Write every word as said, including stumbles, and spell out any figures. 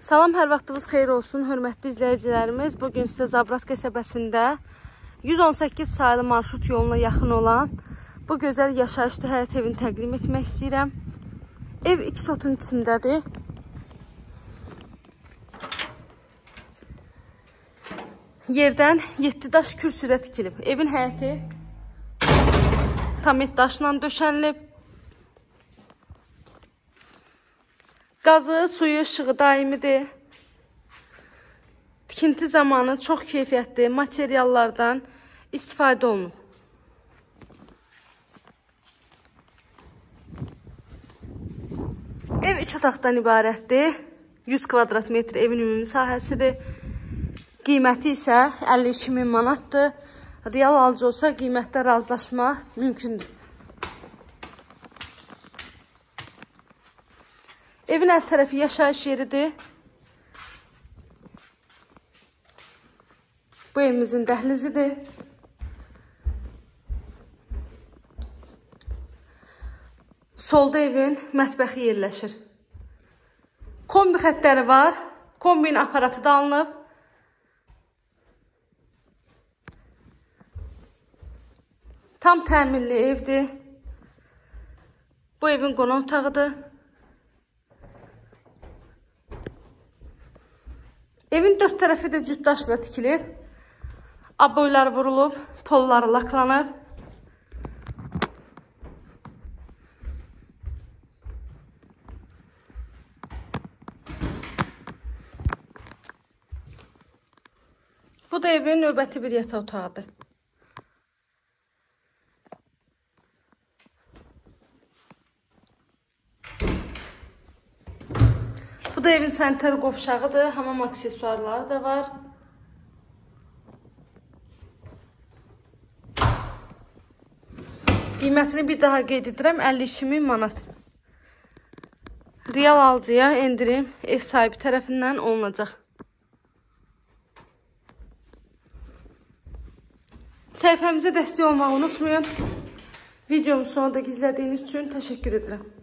Salam, hər vaxtınız xeyir olsun, hörmətli izləyicilərimiz. Bugün sizə Zabrat qəsəbəsində yüz on səkkiz sayılı marşrut yoluna yaxın olan bu gözəl yaşayışlı həyət evini təqdim etmək istəyirəm. Ev iki sotun içindədir. Yerdən yeddi daş kürsüdə tikilib. Evin həyəti tamit daşla döşənilib. Qazı, suyu, işığı daimidir. Tikinti zamanı çox keyfiyyətli materiallardan istifadə olunub. Ev üç otaqdan ibarətdir. yüz kvadrat metr evin ümumi sahəsidir. Qiyməti isə əlli iki min manatdır. Real alıcı olsa qiymətdə razılaşma mümkündür. Evin hər tərəfi yaşayış yeridir. Bu evimizin dəhlizidir. Solda evin mətbəxi yerləşir. Kombi xəttləri var. Kombinin aparatı da alınıb. Tam təminli evdir. Bu evin qonaq otağıdır. Evin dörd tərəfi də cüt daşla tikilib. Aboylar vurulub, polları laklanıb. Bu da evin növbəti bir yataq otağıdır. Bu da evin sanitar qovşağıdır. Hamam aksesuarları da var. Qiymətini bir daha qeyd edirəm. əlli iki min manat. Real alıcıya endirim ev sahibi tərəfindən olunacaq. Səhifəmizə dəstək olmağı unutmayın. Videomu sonunda izlədiyiniz üçün təşəkkür edirəm.